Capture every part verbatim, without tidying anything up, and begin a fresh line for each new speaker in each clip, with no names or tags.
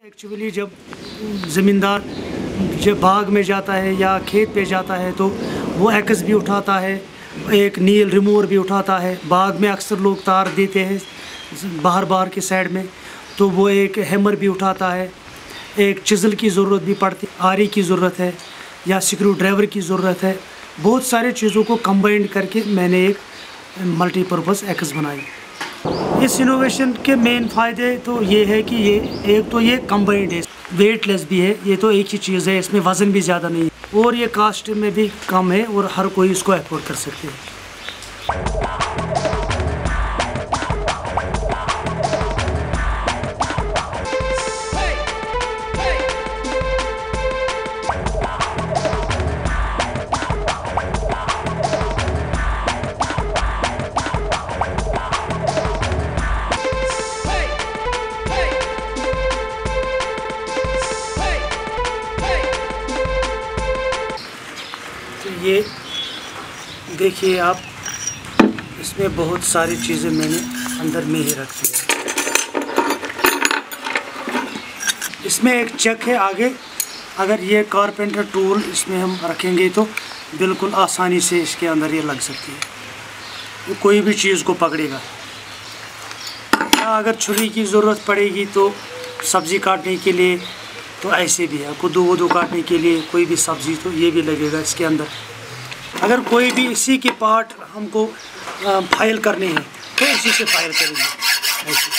Actually जब ज़मींदार जब बाग में जाता है या खेत पे जाता है तो वो एक्स भी उठाता है, एक नील रिमूवर भी उठाता है। बाग में अक्सर लोग तार देते हैं बाहर बाहर के साइड में, तो वो एक हैमर भी उठाता है। एक चिज़ल की ज़रूरत भी पड़ती है, आरी की ज़रूरत है या स्क्रू ड्राइवर की ज़रूरत है। बहुत सारे चीज़ों को कंबाइन करके मैंने एक मल्टीपर्पज़ एक्स बनाई। इस इनोवेशन के मेन फ़ायदे तो ये है कि ये एक तो ये कंबाइंड है, वेटलेस भी है, ये तो एक ही चीज़ है, इसमें वज़न भी ज़्यादा नहीं है और ये कास्ट में भी कम है और हर कोई इसको अफोर्ड कर सकते हैं। ये देखिए आप, इसमें बहुत सारी चीज़ें मैंने अंदर में ही रख दी है। इसमें एक चक है आगे, अगर ये कारपेंटर टूल इसमें हम रखेंगे तो बिल्कुल आसानी से इसके अंदर ये लग सकती है, वो कोई भी चीज़ को पकड़ेगा। या अगर छुरी की ज़रूरत पड़ेगी तो सब्ज़ी काटने के लिए तो ऐसे भी है, कद्दू वद्दू काटने के लिए कोई भी सब्ज़ी तो ये भी लगेगा इसके अंदर। अगर कोई भी इसी के पार्ट हमको फाइल करने हैं तो इसी से फाइल करेंगे ऐसे।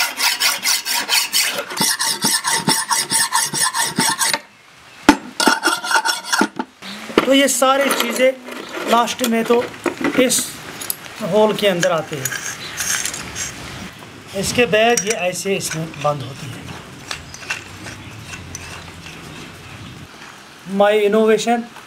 तो ये सारी चीज़ें लास्ट में तो इस होल के अंदर आते हैं। इसके बाद ये ऐसे इसमें बंद होती है। My innovation